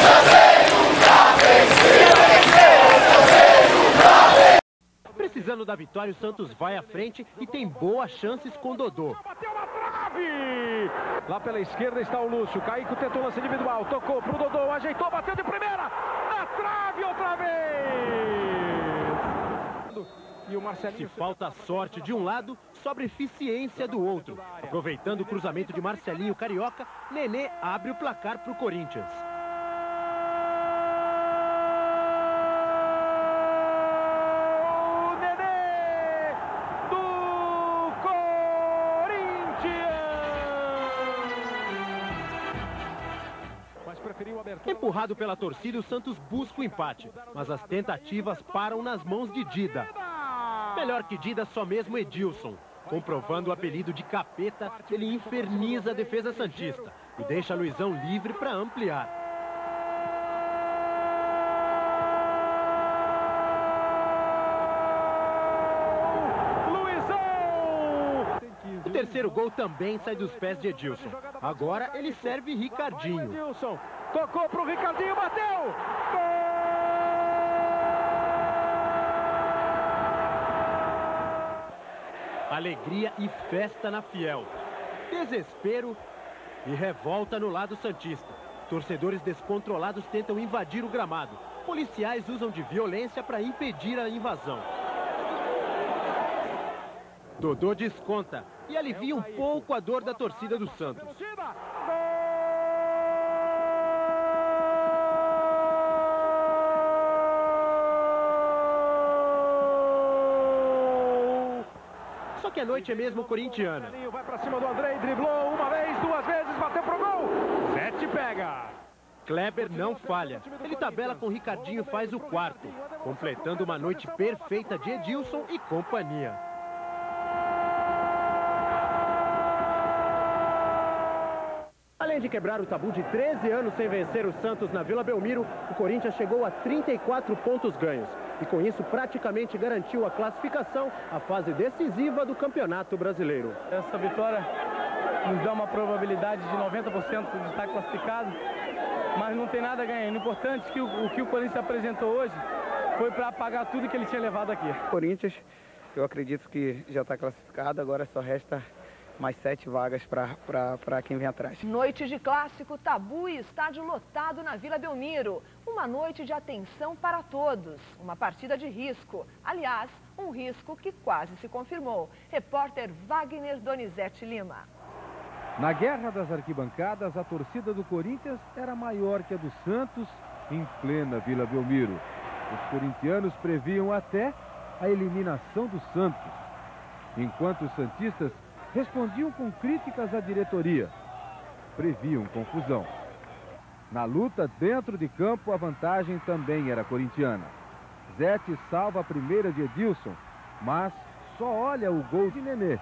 Precisando da vitória, o Santos vai à frente e tem boas chances com Dodô. Bateu na trave! Lá pela esquerda está o Lúcio. Caico tentou lance individual, tocou pro Dodô, ajeitou, bateu de primeira! Na trave outra vez! E o Marcelinho... Se falta sorte de um lado, sobra eficiência do outro. Aproveitando o cruzamento de Marcelinho Carioca, Nenê abre o placar para o Corinthians. Empurrado pela torcida, o Santos busca o empate, mas as tentativas param nas mãos de Dida. Melhor que Dida, só mesmo Edilson. Comprovando o apelido de capeta, ele inferniza a defesa santista e deixa Luizão livre para ampliar. O terceiro gol também sai dos pés de Edilson. Agora ele serve Ricardinho. Edilson tocou pro Ricardinho, bateu! Gol! Alegria e festa na Fiel. Desespero e revolta no lado santista. Torcedores descontrolados tentam invadir o gramado. Policiais usam de violência para impedir a invasão. Dodô desconta e alivia um pouco a dor da torcida do Santos. Só que a noite é mesmo corintiana. Vai pra cima do Andrei, driblou uma vez, duas vezes, bateu pro gol. Zete pega. Kleber não falha. Ele tabela com Ricardinho, faz o quarto, completando uma noite perfeita de Edilson e companhia. Além de quebrar o tabu de 13 anos sem vencer o Santos na Vila Belmiro, o Corinthians chegou a 34 pontos ganhos. E com isso praticamente garantiu a classificação à fase decisiva do Campeonato Brasileiro. Essa vitória nos dá uma probabilidade de 90% de estar classificado, mas não tem nada a ganhar. O importante é que o que o Corinthians apresentou hoje foi para apagar tudo que ele tinha levado aqui. Corinthians, eu acredito que já está classificado, agora só resta mais 7 vagas para quem vem atrás. Noite de clássico, tabu e estádio lotado na Vila Belmiro. Uma noite de atenção para todos. Uma partida de risco. Aliás, um risco que quase se confirmou. Repórter Wagner Donizete Lima. Na guerra das arquibancadas, a torcida do Corinthians era maior que a do Santos em plena Vila Belmiro. Os corintianos previam até a eliminação do Santos, enquanto os santistas respondiam com críticas à diretoria. Previam confusão. Na luta dentro de campo, a vantagem também era corintiana. Zete salva a primeira de Edilson, mas só olha o gol de Nenê.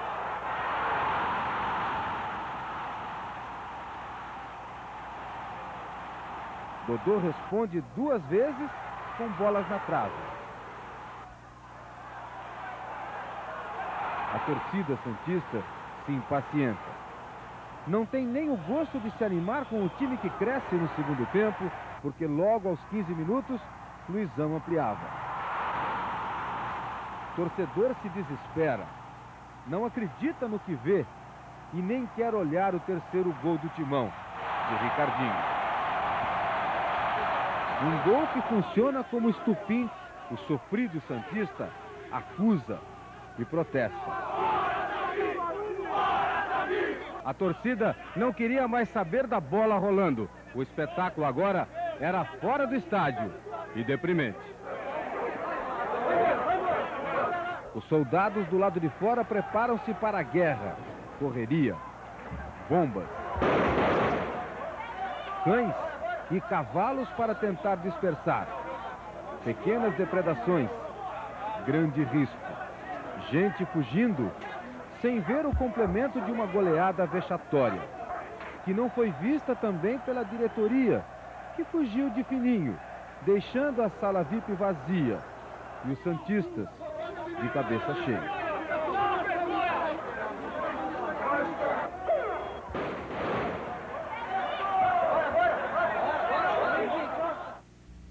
Dodô responde 2 vezes com bolas na trave. A torcida santista se impacienta. Não tem nem o gosto de se animar com o time que cresce no segundo tempo, porque logo aos 15 minutos, Luizão ampliava. O torcedor se desespera, não acredita no que vê e nem quer olhar o terceiro gol do Timão, de Ricardinho. Um gol que funciona como estupim. O sofrido santista acusa e protesta. A torcida não queria mais saber da bola rolando. O espetáculo agora era fora do estádio e deprimente. Os soldados do lado de fora preparam-se para a guerra. Correria, bombas, cães e cavalos para tentar dispersar. Pequenas depredações, grande risco. Gente fugindo sem ver o complemento de uma goleada vexatória, que não foi vista também pela diretoria, que fugiu de fininho, deixando a sala VIP vazia e os santistas de cabeça cheia.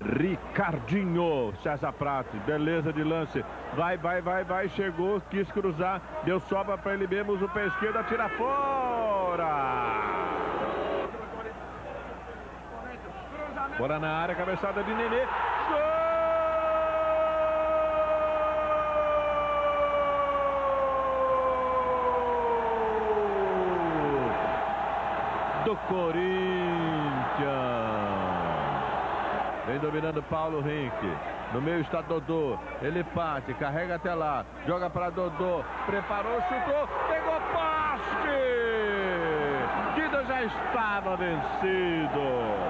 Ricardinho, César Prato, beleza de lance, vai, chegou, quis cruzar, deu sobra para ele mesmo, o pé esquerdo, tira fora. Fora na área, cabeçada de Nenê, gol! Do Corinthians. Vem dominando Paulo Henrique. No meio está Dodô. Ele parte, carrega até lá. Joga para Dodô. Preparou, chutou. Pegou poste. Dida já estava vencido.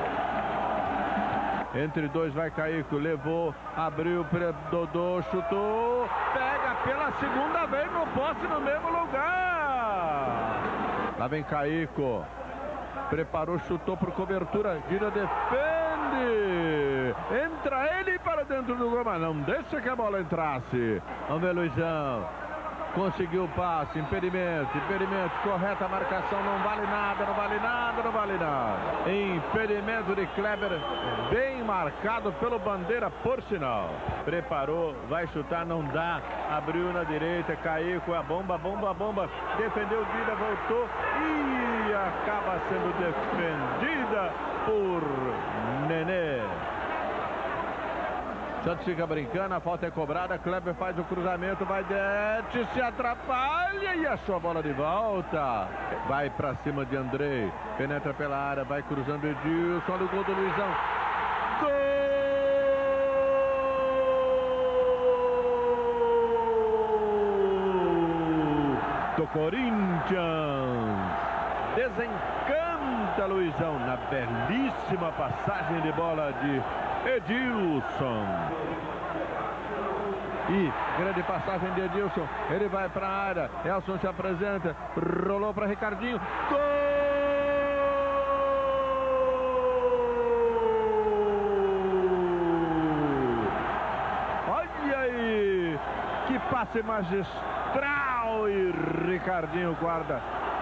Entre dois vai Caico. Levou, abriu para Dodô. Chutou. Pega pela segunda vez no poste no mesmo lugar. Lá vem Caico. Preparou, chutou por cobertura. Dida defende. Entra ele para dentro do gol, mas não deixa que a bola entrasse. Vamos ver, Luizão. Conseguiu o passe. Impedimento. Correta a marcação. Não vale nada. Impedimento de Kleber. Bem marcado pelo Bandeira, por sinal. Preparou. Vai chutar. Não dá. Abriu na direita. Caiu com a bomba. Defendeu Dida. Voltou. E acaba sendo defendida por Nenê. Santos fica brincando, a falta é cobrada, Kleber faz o cruzamento, vai Dete, se atrapalha e achou a bola de volta. Vai pra cima de Andrei, penetra pela área, vai cruzando Edilson, olha o gol do Luizão. Gol do Corinthians. Desencanta Luizão na belíssima passagem de bola de Edilson. E grande passagem de Edilson. Ele vai para a área. Elson se apresenta. Rolou para Ricardinho. Gol! Olha aí! Que passe magistral! E Ricardinho guarda.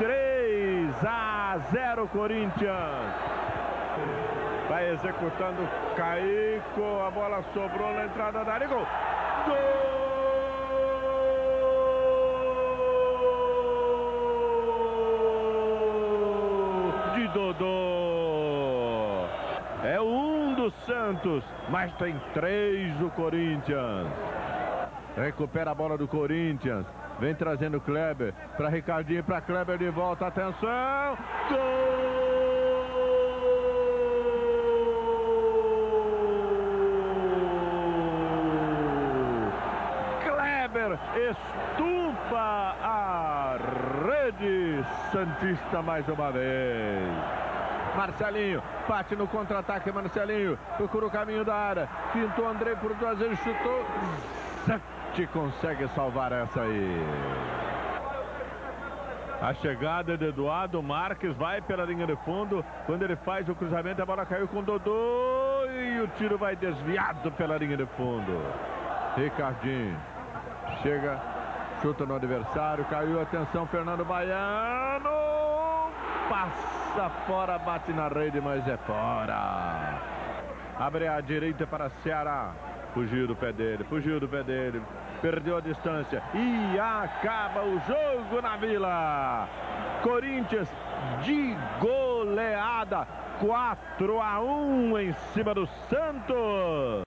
3-0 Corinthians. Vai executando Caico, a bola sobrou na entrada da área, gol! Gol de Dodô! É um do Santos, mas tem 3 o Corinthians. Recupera a bola do Corinthians, vem trazendo Kleber para Ricardinho, para Kleber de volta, atenção! Gol! Estufa a rede santista mais uma vez. Marcelinho, bate no contra-ataque, Marcelinho, procura o caminho da área, pintou Andrei por 2 vezes, chutou, Zete consegue salvar essa aí. A chegada de Eduardo Marques vai pela linha de fundo, quando ele faz o cruzamento, a bola caiu com Dodô e o tiro vai desviado pela linha de fundo. Ricardinho. Chega, chuta no adversário, caiu, atenção, Fernando Baiano, passa fora, bate na rede, mas é fora. Abre a direita para Ceará, fugiu do pé dele, perdeu a distância e acaba o jogo na Vila. Corinthians de goleada, 4-1 em cima do Santos.